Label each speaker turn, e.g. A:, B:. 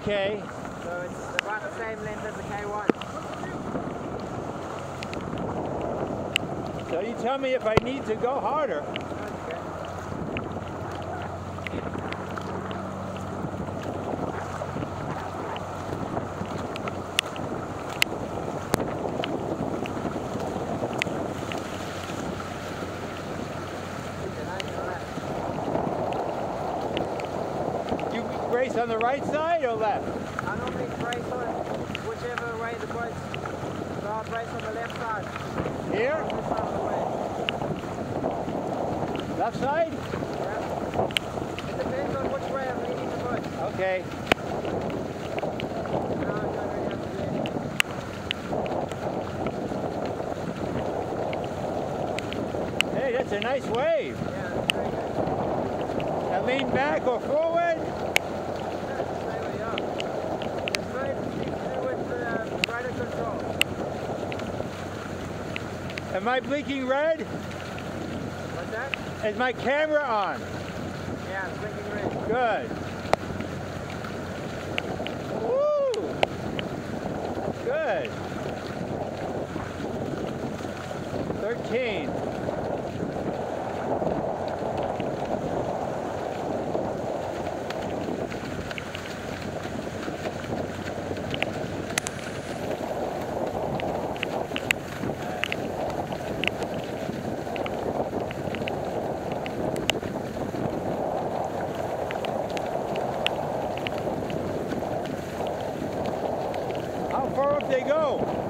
A: Okay.
B: So it's about the same length as the K1.
A: So you tell me if I need to go harder.
B: Okay.
A: You race on the right side or left?
B: I normally race on whichever way the boat's, so I'll race on the left side.
A: Here?
B: This side of the way.
A: Left side?
B: Yeah. It depends on which way I'm leading the boat.
A: Okay.
B: No, I don't really have to do anything.
A: Hey, that's a nice wave.
B: Yeah, that's very good.
A: Now lean back or forward.
B: Yeah, just stay where you are. It's very easy to do with the rider control.
A: Am I blinking red?
B: What's that?
A: Is my camera on?
B: Yeah, it's blinking red.
A: Good. Woo! Good. 13. How far up they go?